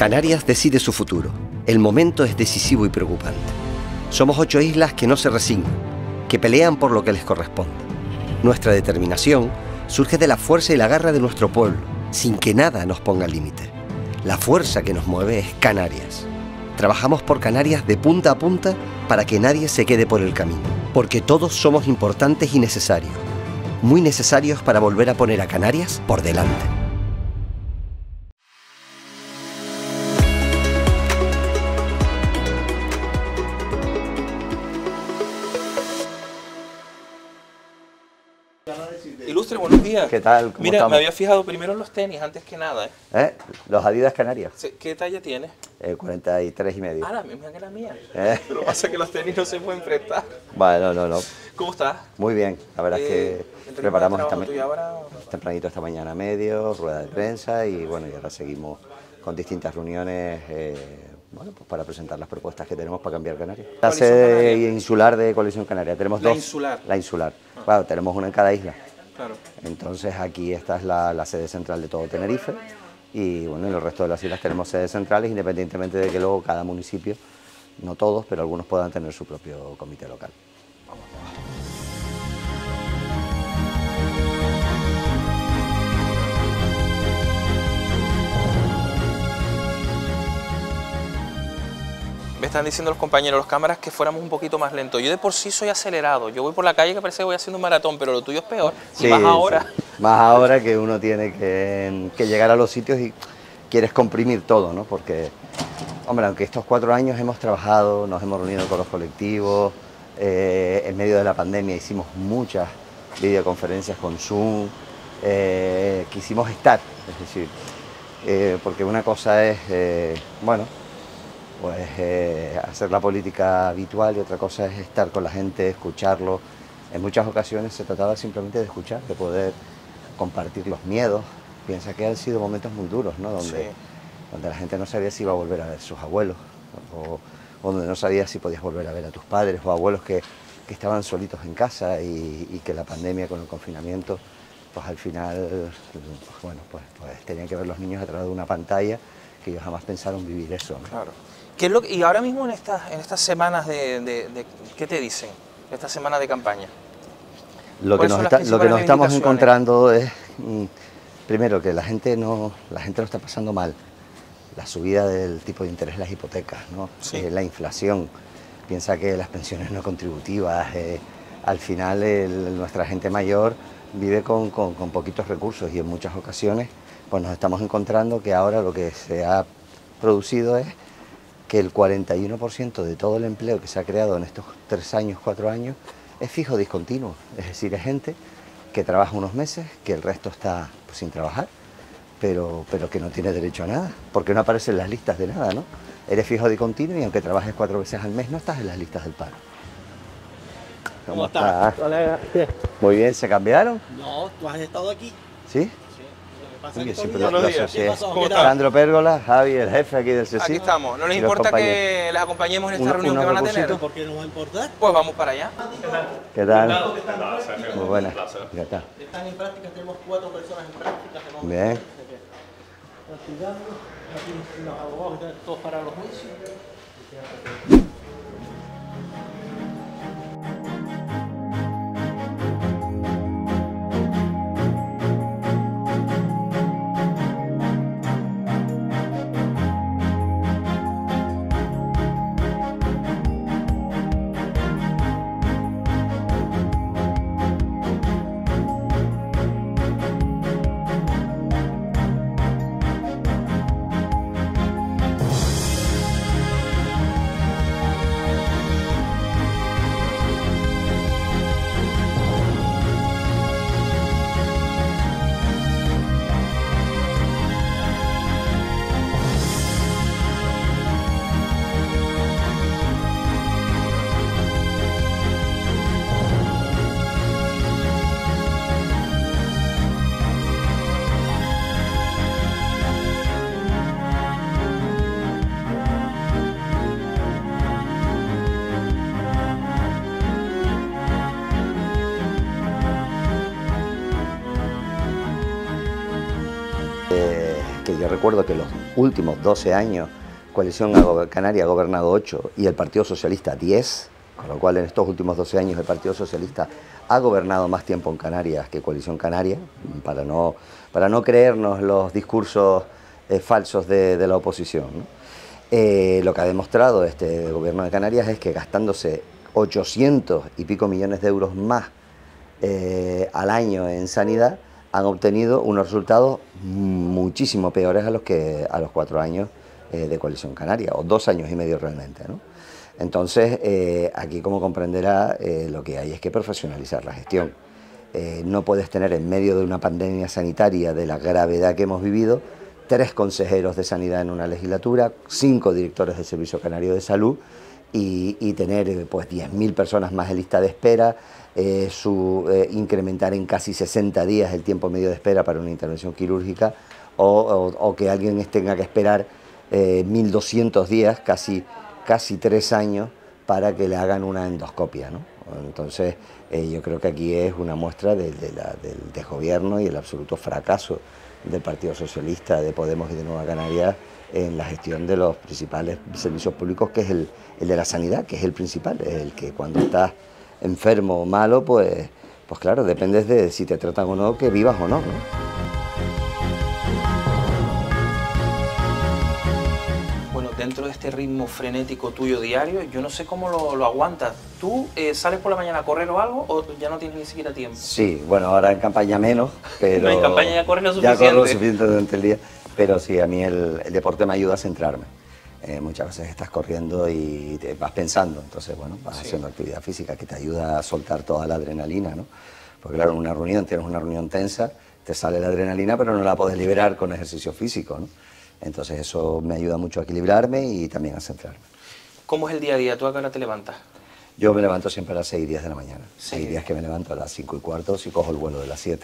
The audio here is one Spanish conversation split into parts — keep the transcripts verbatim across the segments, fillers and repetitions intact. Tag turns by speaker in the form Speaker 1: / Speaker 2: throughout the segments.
Speaker 1: Canarias decide su futuro. El momento es decisivo y preocupante. Somos ocho islas que no se resignan, que pelean por lo que les corresponde. Nuestra determinación surge de la fuerza y la garra de nuestro pueblo, sin que nada nos ponga límite. La fuerza que nos mueve es Canarias. Trabajamos por Canarias de punta a punta para que nadie se quede por el camino, porque todos somos importantes y necesarios, muy necesarios para volver a poner a Canarias por delante.
Speaker 2: Ilustre, buenos días.
Speaker 3: ¿Qué tal? ¿Cómo
Speaker 2: Mira,
Speaker 3: estamos?
Speaker 2: me había fijado primero en los tenis, antes que nada. ¿eh?
Speaker 3: ¿Eh? Los Adidas Canarias,
Speaker 2: Sí, ¿qué talla tienes?
Speaker 3: eh, cuarenta y tres y medio.
Speaker 2: Ah, la misma que la mía.
Speaker 3: ¿Eh?
Speaker 2: Pero pasa que los tenis no se pueden prestar.
Speaker 3: Bueno, no, no.
Speaker 2: ¿Cómo estás?
Speaker 3: Muy bien. La verdad
Speaker 2: Eh,
Speaker 3: es que
Speaker 2: entre
Speaker 3: preparamos
Speaker 2: el
Speaker 3: esta
Speaker 2: trabajo tuyo ahora...
Speaker 3: tempranito esta mañana a medio, rueda de prensa y bueno, y ahora seguimos con distintas reuniones eh, bueno, pues para presentar las propuestas que tenemos para cambiar Canarias. La
Speaker 2: Coalición
Speaker 3: sede
Speaker 2: Canaria.
Speaker 3: insular de Coalición Canaria. Tenemos
Speaker 2: La
Speaker 3: dos.
Speaker 2: insular.
Speaker 3: La insular. Claro, tenemos una en cada isla.
Speaker 2: Claro.
Speaker 3: Entonces aquí esta es la, la sede central de todo Tenerife y bueno, en el resto de las islas tenemos sedes centrales independientemente de que luego cada municipio, no todos, pero algunos puedan tener su propio comité local.
Speaker 2: Me están diciendo los compañeros, los cámaras, que fuéramos un poquito más lentos. Yo de por sí soy acelerado. Yo voy por la calle que parece que voy haciendo un maratón, pero lo tuyo es peor. Y
Speaker 3: Sí,
Speaker 2: más ahora.
Speaker 3: sí. Más ahora que uno tiene que, que llegar a los sitios y quieres comprimir todo, ¿no? Porque, hombre, aunque estos cuatro años hemos trabajado, nos hemos reunido con los colectivos, eh, en medio de la pandemia hicimos muchas videoconferencias con Zoom, eh, quisimos estar, es decir, eh, porque una cosa es, eh, bueno, pues eh, hacer la política habitual y otra cosa es estar con la gente, escucharlo. En muchas ocasiones se trataba simplemente de escuchar, de poder compartir los miedos. Piensa que han sido momentos muy duros, ¿no? Donde,
Speaker 2: Sí.
Speaker 3: donde la gente no sabía si iba a volver a ver a sus abuelos, o, o donde no sabía si podías volver a ver a tus padres o abuelos que, que estaban solitos en casa y, y que la pandemia con el confinamiento, pues al final, pues, bueno, pues, pues tenían que ver los niños a través de una pantalla que ellos jamás pensaron vivir eso, ¿no?
Speaker 2: Claro. ¿Qué es lo que- y ahora mismo en estas, en estas semanas de, de, de- ¿qué te dicen? Esta semana de campaña.
Speaker 3: Lo que,
Speaker 2: ¿Cuáles
Speaker 3: nos
Speaker 2: son las
Speaker 3: está- lo que
Speaker 2: principales
Speaker 3: nos estamos
Speaker 2: reivindicaciones?
Speaker 3: encontrando es, mm, primero, que la gente, no, la gente lo está pasando mal. La subida del tipo de interés de las hipotecas, ¿no?
Speaker 2: Sí.
Speaker 3: Eh, la inflación. Piensa que las pensiones no contributivas, eh, al final el- nuestra gente mayor vive con, con- con poquitos recursos y en muchas ocasiones pues nos estamos encontrando que ahora lo que se ha producido es que el cuarenta y uno por ciento de todo el empleo que se ha creado en estos tres años, cuatro años, es fijo discontinuo. Es decir, es gente que trabaja unos meses, que el resto está pues, sin trabajar, pero, pero que no tiene derecho a nada, porque no aparece en las listas de nada, ¿no? Eres fijo discontinuo y aunque trabajes cuatro veces al mes, no estás en las listas del paro. ¿Cómo estás?
Speaker 4: Colega, ¿qué?
Speaker 3: Muy bien, ¿se cambiaron?
Speaker 4: No, tú has estado aquí.
Speaker 3: ¿Sí?
Speaker 4: Sí. Lo que pasa
Speaker 3: Uy,
Speaker 4: es que
Speaker 3: siempre
Speaker 4: todavía-
Speaker 3: lo- lo
Speaker 2: Buenos días.
Speaker 3: asocié.
Speaker 4: ¿Qué pasó?
Speaker 2: ¿Cómo
Speaker 4: ¿Qué
Speaker 2: estás?
Speaker 4: tal?
Speaker 3: Sandro Pérgola, Javi, el jefe aquí del C S I.
Speaker 2: Aquí estamos. ¿No les
Speaker 3: y los
Speaker 2: importa
Speaker 3: compañeros.
Speaker 2: que les acompañemos en esta
Speaker 3: Una-
Speaker 2: reunión
Speaker 3: unos
Speaker 2: que van a tener?
Speaker 3: recursitos.
Speaker 4: ¿Por qué no va a importar?
Speaker 2: Pues vamos para allá.
Speaker 3: ¿Qué tal? Muy buena. ¿Qué tal?
Speaker 4: Están en práctica, tenemos cuatro personas en práctica. que vamos
Speaker 3: Bien.
Speaker 4: Están estudiando, aquí los abogados están todos para los juicios.
Speaker 3: recuerdo que los últimos doce años Coalición Canaria ha gobernado ocho y el Partido Socialista diez, con lo cual en estos últimos doce años el Partido Socialista ha gobernado más tiempo en Canarias que Coalición Canaria, para no, para no creernos los discursos eh, falsos de, de la oposición, ¿no? Eh, lo que ha demostrado este gobierno de Canarias es que gastándose ochocientos y pico millones de euros más eh, al año en sanidad, han obtenido unos resultados muchísimo peores a los que a los cuatro años eh, de Coalición Canaria, o dos años y medio realmente, ¿no? Entonces, eh, aquí, como comprenderá, eh, lo que hay es que profesionalizar la gestión. Eh, no puedes tener en medio de una pandemia sanitaria de la gravedad que hemos vivido, tres consejeros de sanidad en una legislatura, cinco directores del Servicio Canario de Salud y, y tener pues diez mil personas más en lista de espera, eh, su, eh, incrementar en casi sesenta días el tiempo medio de espera para una intervención quirúrgica o, o, o que alguien tenga que esperar eh, mil doscientos días, casi, casi tres años, para que le hagan una endoscopia, ¿no? Entonces, eh, yo creo que aquí es una muestra de, de la, del desgobierno y el absoluto fracaso del Partido Socialista, de Podemos y de Nueva Canarias en la gestión de los principales servicios públicos, que es el, el de la sanidad, que es el principal, el que cuando estás enfermo o malo, pues, pues claro, depende de si te tratan o no, que vivas o no, ¿no?
Speaker 2: Dentro de este ritmo frenético tuyo diario, yo no sé cómo lo, lo aguantas. ¿Tú eh, sales por la mañana a correr o algo o ya no tienes ni siquiera tiempo?
Speaker 3: Sí, bueno, ahora en campaña menos, pero...
Speaker 2: No, en campaña ya corres lo suficiente.
Speaker 3: Ya corro lo suficiente durante el día, pero sí, a mí el, el deporte me ayuda a centrarme. Eh, muchas veces estás corriendo y te vas pensando, entonces, bueno, vas sí. haciendo actividad física que te ayuda a soltar toda la adrenalina, ¿no? Porque claro, en una reunión, tienes una reunión tensa, te sale la adrenalina, pero no la puedes liberar con ejercicio físico, ¿no? Entonces eso me ayuda mucho a equilibrarme y también a centrarme.
Speaker 2: ¿Cómo es el día a día? ¿Tú a qué hora te levantas?
Speaker 3: Yo me levanto siempre a las seis y diez de la mañana.
Speaker 2: Sí.
Speaker 3: Hay días que me levanto a las cinco y cuarto si cojo el vuelo de las siete.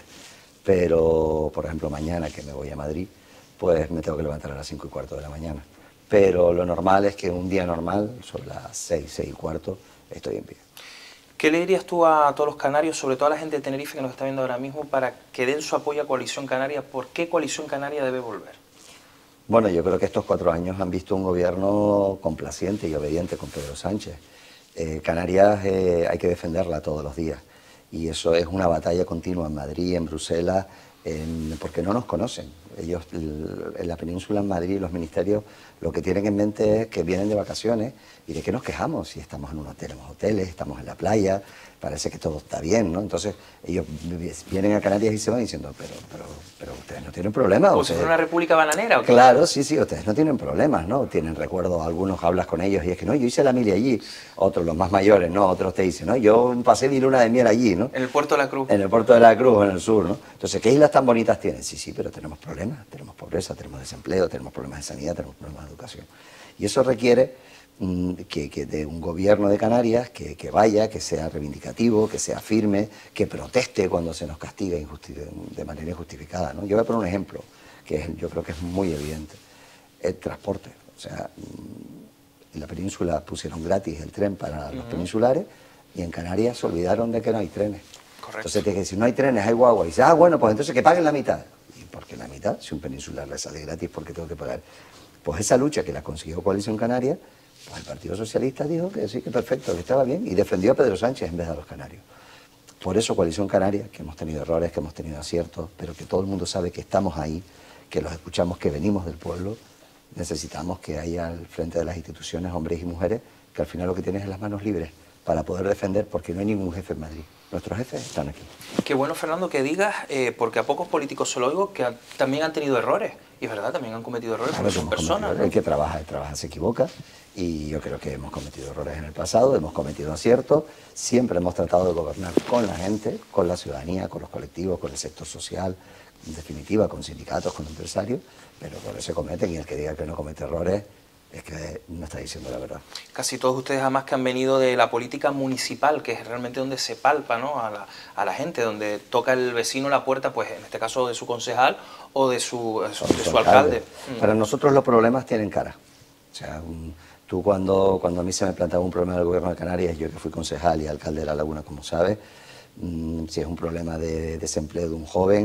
Speaker 3: Pero, por ejemplo, mañana que me voy a Madrid, pues me tengo que levantar a las cinco y cuarto de la mañana. Pero lo normal es que un día normal, sobre las seis, seis y cuarto, estoy en pie.
Speaker 2: ¿Qué le dirías tú a todos los canarios, sobre todo a la gente de Tenerife que nos está viendo ahora mismo, para que den su apoyo a Coalición Canaria? ¿Por qué Coalición Canaria debe volver?
Speaker 3: Bueno, yo creo que estos cuatro años han visto un gobierno complaciente y obediente con Pedro Sánchez. Eh, Canarias eh, hay que defenderla todos los días y eso es una batalla continua en Madrid, en Bruselas, en, porque no nos conocen. Ellos, en la península, en Madrid, los ministerios, lo que tienen en mente es que vienen de vacaciones y de qué nos quejamos. Si estamos en un hotel, en hoteles, estamos en la playa, parece que todo está bien, ¿no? Entonces ellos vienen a Canarias y se van diciendo, pero, pero, pero ustedes no tienen problemas.
Speaker 2: ¿O si fuera una república bananera? ¿O qué?
Speaker 3: Claro, sí, sí, ustedes no tienen problemas, ¿no? Tienen recuerdo, algunos hablas con ellos y es que no, yo hice la mili allí. Otros, los más mayores, ¿no? Otros te dicen, no, yo pasé mi luna de miel allí, ¿no?
Speaker 2: En el Puerto de la Cruz.
Speaker 3: En el Puerto de la Cruz, en el sur, ¿no? Entonces, ¿qué islas tan bonitas tienen? Sí, sí, pero tenemos problemas, tenemos pobreza, tenemos desempleo, tenemos problemas de sanidad, tenemos problemas de educación. Y eso requiere mmm, que, que de un gobierno de Canarias que, que vaya, que sea reivindicativo, que sea firme, que proteste cuando se nos castiga de manera injustificada, ¿no? Yo voy a poner un ejemplo que es, yo creo que es muy evidente. El transporte. O sea, en la península pusieron gratis el tren para los uh-huh. peninsulares y en Canarias se olvidaron de que no hay trenes.
Speaker 2: Correcto.
Speaker 3: Entonces te dicen, si no hay trenes, hay guagua. Y dices, ah, bueno, pues entonces que paguen la mitad. ¿Y por qué la mitad? Si un peninsular le sale gratis, ¿por qué tengo que pagar? Pues esa lucha que la consiguió Coalición Canaria, pues el Partido Socialista dijo que sí, que perfecto, que estaba bien, y defendió a Pedro Sánchez en vez de a los canarios. Por eso Coalición Canaria, que hemos tenido errores, que hemos tenido aciertos, pero que todo el mundo sabe que estamos ahí, que los escuchamos, que venimos del pueblo, necesitamos que haya al frente de las instituciones hombres y mujeres que al final lo que tienen es las manos libres para poder defender, porque no hay ningún jefe en Madrid. Nuestros jefes están aquí.
Speaker 2: Qué bueno, Fernando, que digas, eh, porque a pocos políticos se lo oigo, que han, también han tenido errores. Y es verdad, también han cometido errores,
Speaker 3: claro,
Speaker 2: porque son personas, ¿no?
Speaker 3: El que trabaja, el trabaja se equivoca, y yo creo que hemos cometido errores en el pasado, hemos cometido aciertos, siempre hemos tratado de gobernar con la gente, con la ciudadanía, con los colectivos, con el sector social, en definitiva, con sindicatos, con empresarios, pero por eso se cometen, y el que diga que no comete errores es que no está diciendo la verdad.
Speaker 2: Casi todos ustedes, además, que han venido de la política municipal, que es realmente donde se palpa, ¿no?, a la, a la gente, donde toca el vecino la puerta, pues en este caso de su concejal o de su, de su, de su alcalde.
Speaker 3: Para nosotros los problemas tienen cara. O sea, un, tú cuando, cuando a mí se me planteaba un problema del gobierno de Canarias, yo que fui concejal y alcalde de La Laguna, como sabes, mmm, si es un problema de desempleo de un joven,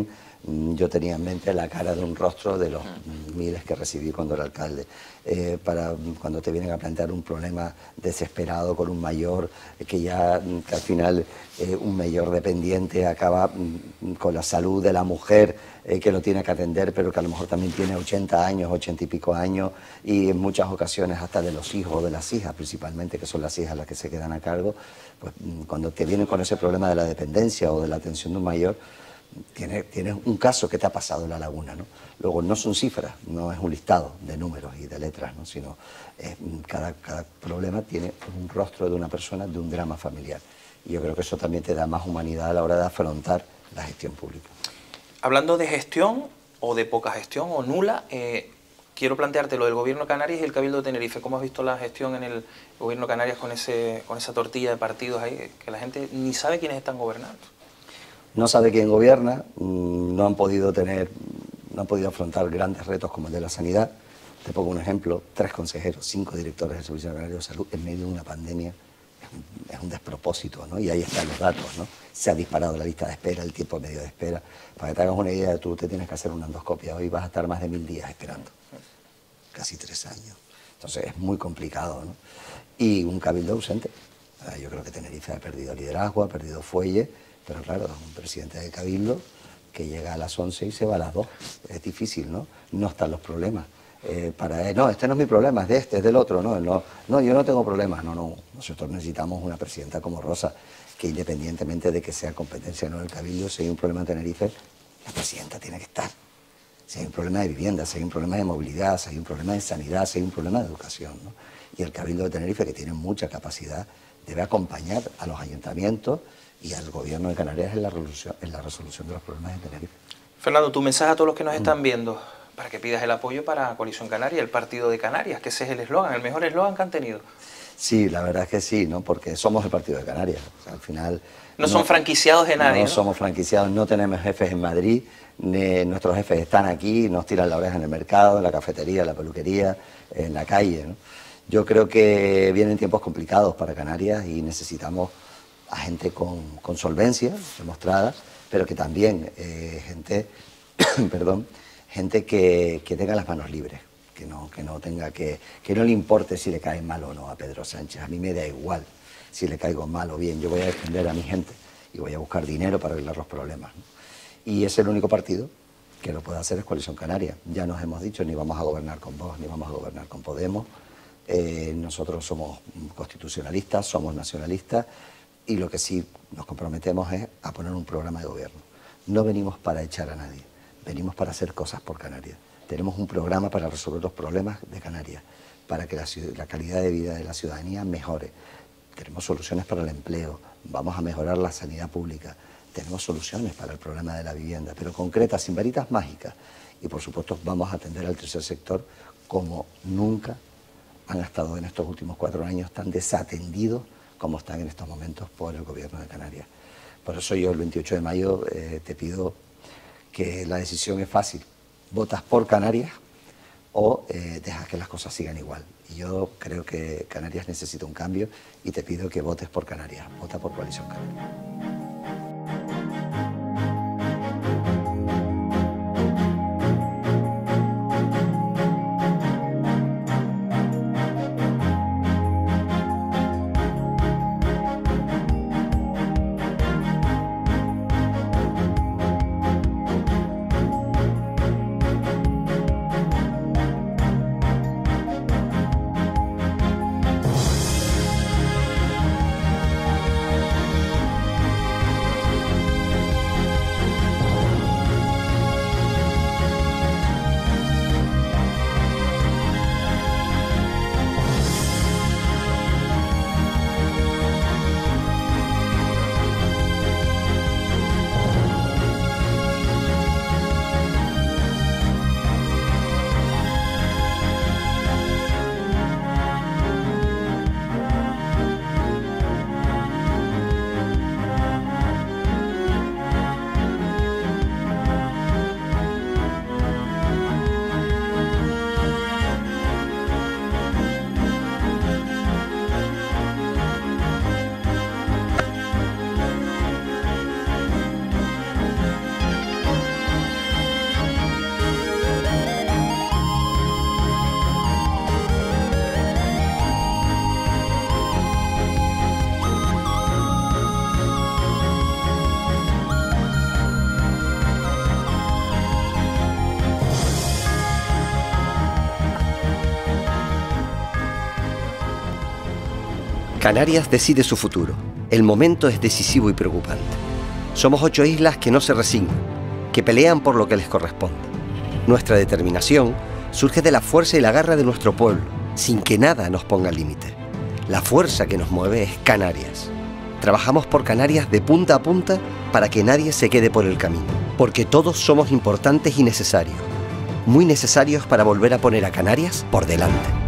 Speaker 3: yo tenía en mente la cara de un rostro de los miles que recibí cuando era alcalde. Eh, para cuando te vienen a plantear un problema desesperado con un mayor, eh, que ya que al final eh, un mayor dependiente acaba mm, con la salud de la mujer eh, que lo tiene que atender, pero que a lo mejor también tiene ochenta años, ochenta y pico años, y en muchas ocasiones hasta de los hijos o de las hijas, principalmente, que son las hijas las que se quedan a cargo, pues mm, cuando te vienen con ese problema de la dependencia o de la atención de un mayor, Tienes, tienes un caso que te ha pasado en La Laguna, ¿no? Luego, no son cifras, no es un listado de números y de letras, ¿no? Sino eh, cada, cada problema tiene un rostro de una persona, de un drama familiar. Y yo creo que eso también te da más humanidad a la hora de afrontar la gestión pública.
Speaker 2: Hablando de gestión, o de poca gestión, o nula, eh, quiero plantearte lo del Gobierno de Canarias y el Cabildo de Tenerife. ¿Cómo has visto la gestión en el Gobierno de Canarias con, ese, con esa tortilla de partidos ahí, que la gente ni sabe quiénes están gobernando?
Speaker 3: No sabe quién gobierna, no han podido tener, no han podido afrontar grandes retos como el de la sanidad. Te pongo un ejemplo: tres consejeros, cinco directores del Servicio Canario de Salud en medio de una pandemia. Es un, es un despropósito, ¿no? Y ahí están los datos, ¿no? Se ha disparado la lista de espera, el tiempo medio de espera. Para que te hagas una idea, tú te tienes que hacer una endoscopia hoy, vas a estar más de mil días esperando. Casi tres años. Entonces es muy complicado, ¿no? Y un cabildo ausente. Yo creo que Tenerife ha perdido liderazgo, ha perdido fuelle. Pero claro, un presidente de Cabildo que llega a las once y se va a las dos. Es difícil, ¿no? No están los problemas. Eh, para él, no, este no es mi problema, es de este, es del otro. No, no, no, yo no tengo problemas. No, no. Nosotros necesitamos una presidenta como Rosa, que independientemente de que sea competencia o no del Cabildo, si hay un problema en Tenerife, la presidenta tiene que estar. Si hay un problema de vivienda, si hay un problema de movilidad, si hay un problema de sanidad, si hay un problema de educación, ¿no? Y el Cabildo de Tenerife, que tiene mucha capacidad, debe acompañar a los ayuntamientos y al Gobierno de Canarias en la resolución, en la resolución de los problemas de Tenerife.
Speaker 2: Fernando, tu mensaje a todos los que nos están viendo, para que pidas el apoyo para Coalición Canaria, el Partido de Canarias, que ese es el eslogan, el mejor eslogan que han tenido. Sí,
Speaker 3: la verdad es que sí, ¿no? Porque somos el Partido de Canarias. O sea, al final...
Speaker 2: No, no son franquiciados de nadie,
Speaker 3: No,
Speaker 2: ¿no?
Speaker 3: somos franquiciados, no tenemos jefes en Madrid, ni nuestros jefes están aquí, nos tiran la oreja en el mercado, en la cafetería, en la peluquería, en la calle, ¿no? Yo creo que vienen tiempos complicados para Canarias y necesitamos a gente con, con solvencia demostrada, pero que también eh, gente, perdón, gente que, que tenga las manos libres, que no, que no tenga que, que no le importe si le cae mal o no a Pedro Sánchez. A mí me da igual si le caigo mal o bien. Yo voy a defender a mi gente y voy a buscar dinero para arreglar los problemas, ¿no? Y es el único partido que lo puede hacer, es Coalición Canaria. Ya nos hemos dicho, ni vamos a gobernar con Vox, ni vamos a gobernar con Podemos. Eh, nosotros somos constitucionalistas, somos nacionalistas, y lo que sí nos comprometemos es a poner un programa de gobierno. No venimos para echar a nadie, venimos para hacer cosas por Canarias. Tenemos un programa para resolver los problemas de Canarias, para que la, la calidad de vida de la ciudadanía mejore. Tenemos soluciones para el empleo, vamos a mejorar la sanidad pública, tenemos soluciones para el problema de la vivienda, pero concretas, sin varitas mágicas. Y por supuesto vamos a atender al tercer sector como nunca han estado en estos últimos cuatro años tan desatendidos como están en estos momentos por el Gobierno de Canarias. Por eso yo el veintiocho de mayo eh, te pido que la decisión es fácil. Votas por Canarias o eh, dejas que las cosas sigan igual. Y yo creo que Canarias necesita un cambio y te pido que votes por Canarias. Vota por Coalición Canaria.
Speaker 1: Canarias decide su futuro. El momento es decisivo y preocupante. Somos ocho islas que no se resignan, que pelean por lo que les corresponde. Nuestra determinación surge de la fuerza y la garra de nuestro pueblo, sin que nada nos ponga límite. La fuerza que nos mueve es Canarias. Trabajamos por Canarias de punta a punta para que nadie se quede por el camino, porque todos somos importantes y necesarios, muy necesarios para volver a poner a Canarias por delante.